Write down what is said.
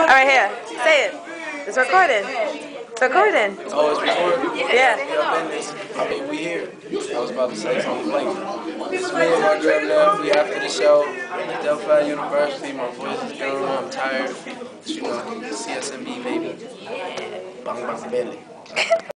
All right, here. Say it. It's recording. It's recording. Oh, it's recording? Yeah. I mean, we here. I was about to say something like, it's me and my girl now. We after the show at Delphi University. My voice is gone. I'm tired. You know, CSMB, baby. Bang, bang, belly.